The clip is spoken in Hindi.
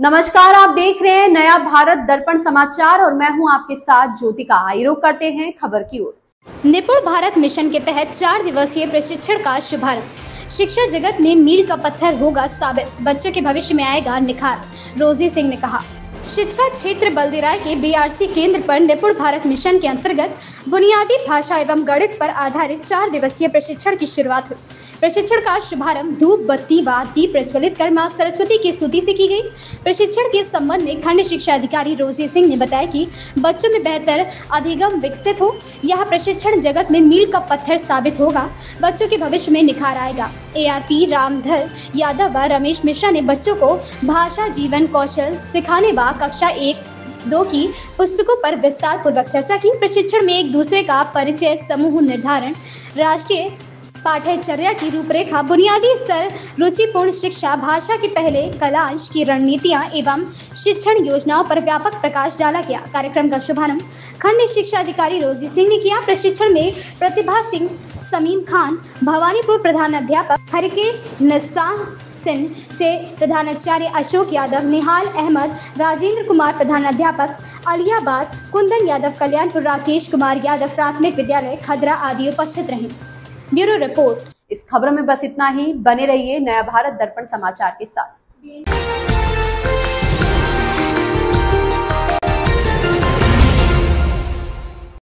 नमस्कार, आप देख रहे हैं नया भारत दर्पण समाचार और मैं हूं आपके साथ ज्योतिका। आइए करते हैं खबर की ओर। निपुण भारत मिशन के तहत 4 दिवसीय प्रशिक्षण का शुभारंभ। शिक्षा जगत में मील का पत्थर होगा साबित, बच्चों के भविष्य में आएगा निखार, रोजी सिंह ने कहा। शिक्षा क्षेत्र बल्दिराय के बीआरसी केंद्र पर निपुण भारत मिशन के अंतर्गत बुनियादी भाषा एवं गणित पर आधारित 4 दिवसीय प्रशिक्षण की शुरुआत हुई। प्रशिक्षण का शुभारंभ धूप बत्ती व दीप प्रज्वलित कर मां सरस्वती की स्तुति से की गई। प्रशिक्षण के संबंध में खंड शिक्षा अधिकारी रोजी सिंह ने बताया कि बच्चों में बेहतर अधिगम विकसित हो। यह प्रशिक्षण जगत में मील का पत्थर साबित होगा, बच्चों के भविष्य में निखार आएगा। ARP रामधर यादव व रमेश मिश्रा ने बच्चों को भाषा जीवन कौशल सिखाने व कक्षा 1-2 की पुस्तकों पर विस्तार पूर्वक चर्चा की। प्रशिक्षण में एक दूसरे का परिचय, समूह निर्धारण, राष्ट्रीय पाठ्यचर्या की रूपरेखा, बुनियादी स्तर रुचिपूर्ण शिक्षा, भाषा के पहले कलांश की रणनीतियां एवं शिक्षण योजनाओं पर व्यापक प्रकाश डाला गया। कार्यक्रम का शुभारंभ खंड शिक्षा अधिकारी रोजी सिंह ने किया। प्रशिक्षण में प्रतिभा सिंह, समीम खान, भवानीपुर प्रधानाध्यापक हरिकेश निस्सार सिंह से प्रधानाचार्य अशोक यादव, निहाल अहमद, राजेंद्र कुमार प्रधानाध्यापक अलियाबाद, कुंदन यादव कल्याणपुर, राकेश कुमार यादव प्राथमिक विद्यालय खदरा आदि उपस्थित रहे। Bureau report. इस खबर में बस इतना ही। बने रहिए नया भारत दर्पण समाचार के साथ।